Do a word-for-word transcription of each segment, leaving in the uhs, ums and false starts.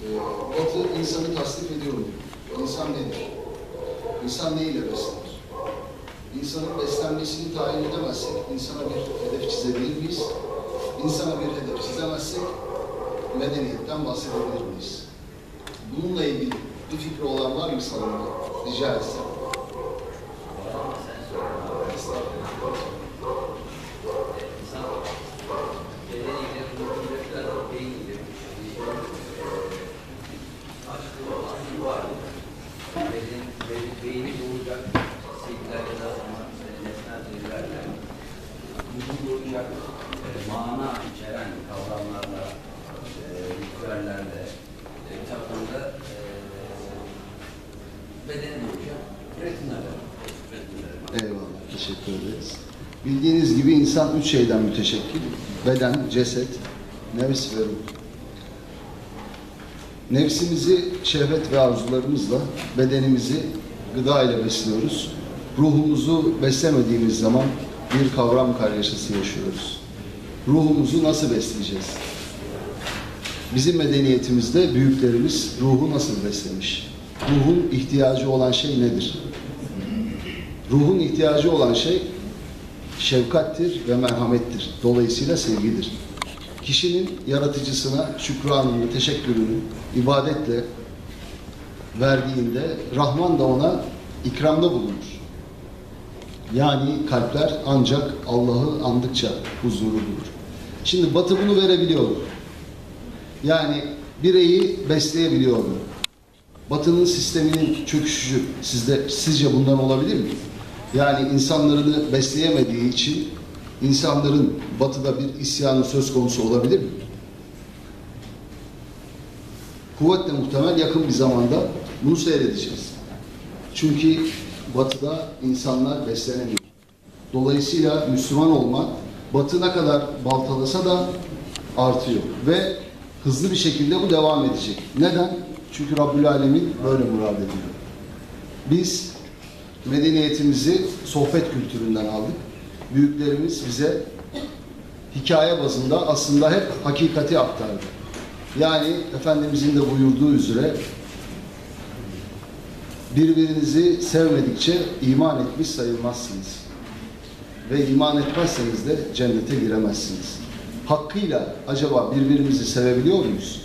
Batı insanı tasnif ediyor mu? İnsan nedir? İnsan neyle beslenir? İnsanın beslenmesini tayin edemezsek insana bir hedef çizebilir miyiz? İnsana bir hedef çizemezsek medeniyetten bahsedebilir miyiz? Bununla ilgili bir fikri olan var mı salonda? Rica etsem. Beyni boğacak sevgiler ya da nesnel sevgilerle bunu boğacak e, mana içeren kavramlarla, e, ritüellerle, e, kitaplarında e, bedeni boğacak üretimlerle. Eyvallah, teşekkür ederiz. Bildiğiniz gibi insan üç şeyden müteşekkil. Beden, ceset, nefs ve ruh. Nefsimizi şehvet ve arzularımızla, bedenimizi gıda ile besliyoruz. Ruhumuzu beslemediğimiz zaman bir kavram kargaşası yaşıyoruz. Ruhumuzu nasıl besleyeceğiz? Bizim medeniyetimizde büyüklerimiz ruhu nasıl beslemiş? Ruhun ihtiyacı olan şey nedir? Ruhun ihtiyacı olan şey şefkattir ve merhamettir. Dolayısıyla sevgidir. Kişinin yaratıcısına şükranını, teşekkürünü ibadetle verdiğinde Rahman da ona ikramda bulunur. Yani kalpler ancak Allah'ı andıkça huzuru bulur. Şimdi Batı bunu verebiliyor mu? Yani bireyi besleyebiliyor mu? Batı'nın sisteminin çöküşü sizde, sizce bundan olabilir mi? Yani insanlarını besleyemediği için insanların Batı'da bir isyanı söz konusu olabilir mi? Kuvvetle muhtemel yakın bir zamanda bunu seyredeceğiz. Çünkü Batı'da insanlar beslenemiyor. Dolayısıyla Müslüman olmak Batı ne kadar baltalasa da artıyor. Ve hızlı bir şekilde bu devam edecek. Neden? Çünkü Rabbül Alemin böyle murad ediyor. Biz medeniyetimizi sohbet kültüründen aldık. Büyüklerimiz bize hikaye bazında aslında hep hakikati aktardı. Yani Efendimizin de buyurduğu üzere birbirinizi sevmedikçe iman etmiş sayılmazsınız. Ve iman etmezseniz de cennete giremezsiniz. Hakkıyla acaba birbirimizi sevebiliyor muyuz?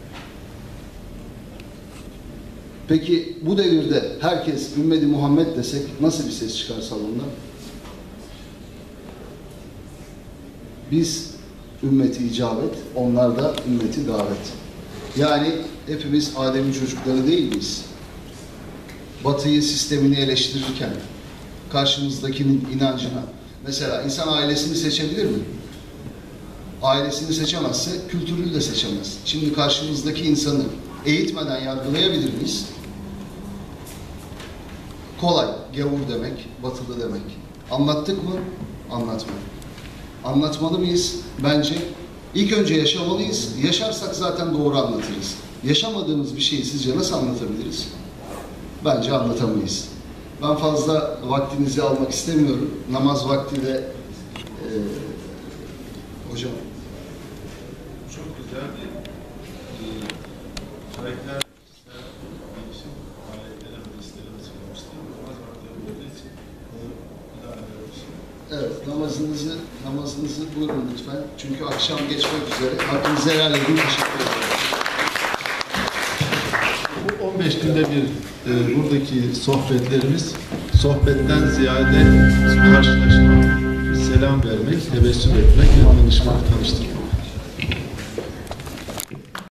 Peki bu devirde herkes ümmeti Muhammed desek nasıl bir ses çıkar salonda? Biz ümmeti icabet, onlar da ümmeti davet. Yani hepimiz Adem'in çocukları değil miyiz? Batı'yı, sistemini eleştirirken karşımızdakinin inancına, mesela insan ailesini seçebilir mi? Ailesini seçemezse kültürünü de seçemez. Şimdi karşımızdaki insanı eğitmeden yargılayabilir miyiz? Kolay, gavur demek, batılı demek. Anlattık mı? Anlatmadık. Anlatmalı mıyız? Bence ilk önce yaşamalıyız. Yaşarsak zaten doğru anlatırız. Yaşamadığımız bir şeyi sizce nasıl anlatabiliriz? Bence anlatamayız. Ben fazla vaktinizi almak istemiyorum. Namaz vakti de e, hocam. Çok güzel bir e, karakter kişisel gelişim aletleri, hadislerimiz söylemişti. Namaz vakti olduğu için onu bir daha ediyoruz. Evet, namazınızı, namazınızı buyurun lütfen. Çünkü akşam geçmek üzere. Hakkınızı helal edin. Teşekkür ederim. Bu on beş günde bir e, buradaki sohbetlerimiz sohbetten ziyade karşılaşmak, selam vermek, tebessüm etmek ve tanışmak, tanıştırmak.